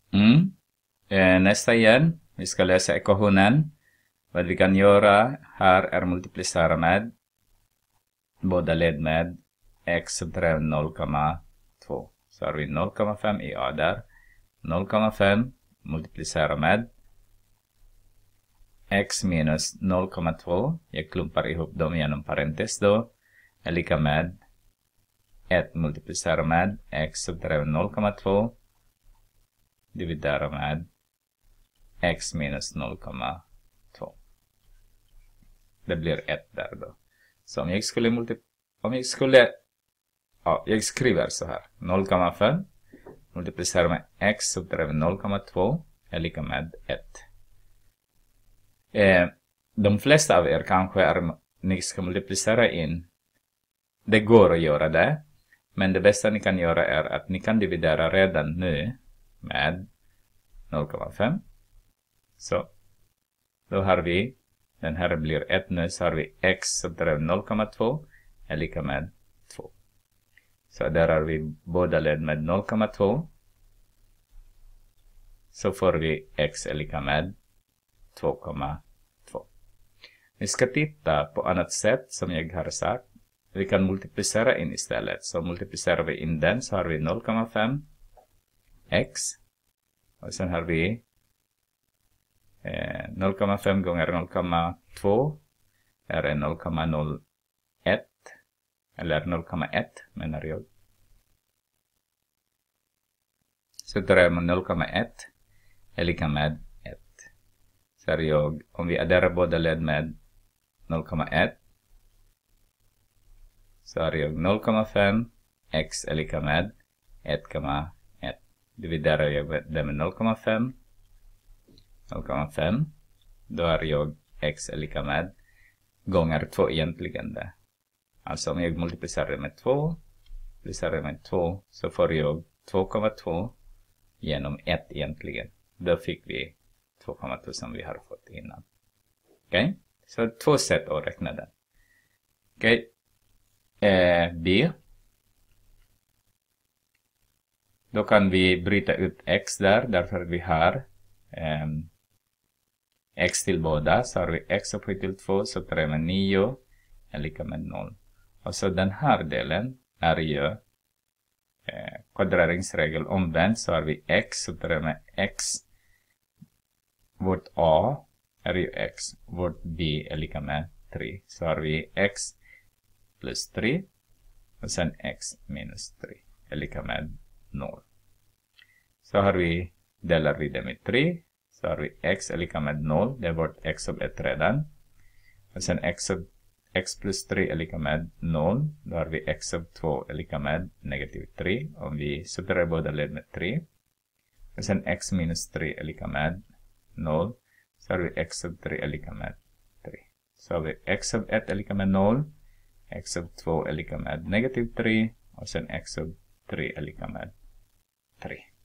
Nästa igen. Vi ska läsa ekvationen. Vad vi kan göra här är multiplicera med båda led med x drev 0,2. Så har vi 0,5 i a där. 0,5 multiplicera med x minus 0,2. Jag klumpar ihop dem genom parentes då. Är lika med 1 multiplicera med x drev 0,2. Dividera med x minus 0,2. Det blir 1 där då. Så om jag skulle jag skriver så här. 0,5 multiplicerar med x subtraherar 0,2 är lika med 1. De flesta av er kanske ni ska multiplicera in. Det går att göra det. Men det bästa ni kan göra är att ni kan dividera redan nu med 0,5. Så då har vi, den här blir 1 nu, så har vi x subtraherar 0,2 är lika med 2. Så där har vi båda led med 0,2. Så får vi x är lika med 2,2. Vi ska titta på annat sätt som jag har sagt. Vi kan multiplicera in istället. Så multiplicerar vi in den så har vi 0,5 x. Och sen har vi 0,5 gånger 0,2 är 0,01. Eller 0,1 menar jag. Så drar man 0,1 är lika med 1. Så är jag, om vi adderar båda led med 0,1 så har jag 0,5 x är lika med 1,1. Dividerar jag det med 0,5. 0,5. Då har jag x är lika med gånger 2 egentligen det. Alltså om jag multiplicerar med 2. Multiplicerar med 2 så får jag 2,2 genom 1 egentligen. Då fick vi 2,2 som vi har fått innan. Okej? Så 2 sätt att räkna den. Okej? B. Då kan vi bryta ut x där. Därför vi har x till båda. Så har vi x upphöjt till 2. Så tar jag med 9 är lika med 0. Och så den här delen är ju kvadreringsregel omvänt. Så har vi x. Så tar jag med x. Vårt a är ju x. Vårt b är lika med 3. Så har vi x plus 3. Och sen x minus 3 är lika med 0. Så har vi, delar vi det med 3. Så har vi x är lika med 0. Det är vårt x sub 1 redan. Och sen x plus 3 är lika med 0. Då har vi x sub 2 är lika med negativ 3. Om vi subtraherar båda led med 3. Och sen x minus 3 är lika med 0. Så har vi x sub 3 är lika med 3. Så har vi x sub 1 är lika med 0. X sub 2 är lika med negativ 3. Och sen x sub 3 är lika med 3.